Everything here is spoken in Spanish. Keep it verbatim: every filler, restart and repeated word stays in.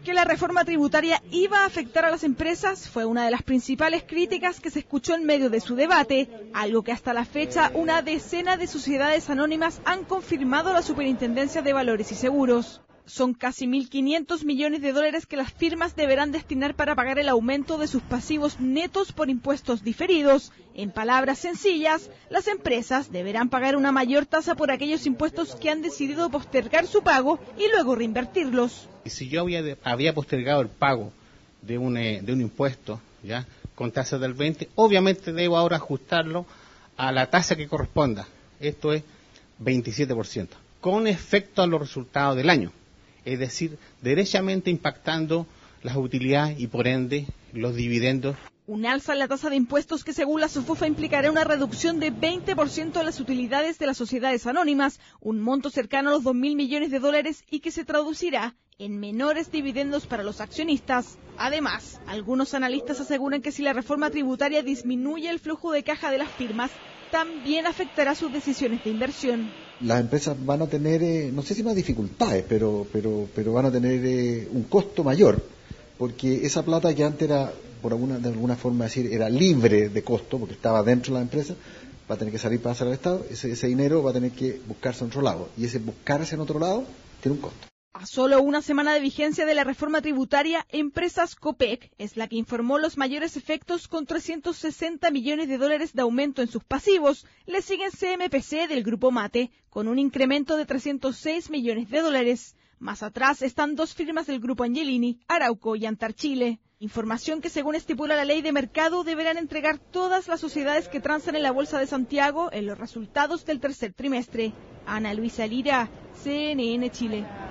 Que la reforma tributaria iba a afectar a las empresas fue una de las principales críticas que se escuchó en medio de su debate, algo que hasta la fecha una decena de sociedades anónimas han confirmado a la Superintendencia de Valores y Seguros. Son casi mil quinientos millones de dólares que las firmas deberán destinar para pagar el aumento de sus pasivos netos por impuestos diferidos. En palabras sencillas, las empresas deberán pagar una mayor tasa por aquellos impuestos que han decidido postergar su pago y luego reinvertirlos. Si yo había, había postergado el pago de un, eh, de un impuesto, ya con tasa del veinte, obviamente debo ahora ajustarlo a la tasa que corresponda. Esto es veintisiete por ciento, con efecto a los resultados del año. Es decir, derechamente impactando las utilidades y por ende los dividendos. Un alza en la tasa de impuestos que según la SOFOFA implicará una reducción de veinte por ciento de las utilidades de las sociedades anónimas, un monto cercano a los dos mil millones de dólares y que se traducirá en menores dividendos para los accionistas. Además, algunos analistas aseguran que si la reforma tributaria disminuye el flujo de caja de las firmas, también afectará sus decisiones de inversión. Las empresas van a tener, eh, no sé si más dificultades, pero pero pero van a tener eh, un costo mayor, porque esa plata que antes era, por alguna de alguna forma decir, era libre de costo, porque estaba dentro de la empresa, va a tener que salir para hacer al Estado, ese, ese dinero va a tener que buscarse en otro lado, y ese buscarse en otro lado tiene un costo. A solo una semana de vigencia de la reforma tributaria, Empresas Copec es la que informó los mayores efectos con trescientos sesenta millones de dólares de aumento en sus pasivos. Le siguen C M P C del Grupo Mate, con un incremento de trescientos seis millones de dólares. Más atrás están dos firmas del Grupo Angelini, Arauco y Antarchile. Información que según estipula la ley de mercado deberán entregar todas las sociedades que transan en la Bolsa de Santiago en los resultados del tercer trimestre. Ana Luisa Lira, C N N Chile.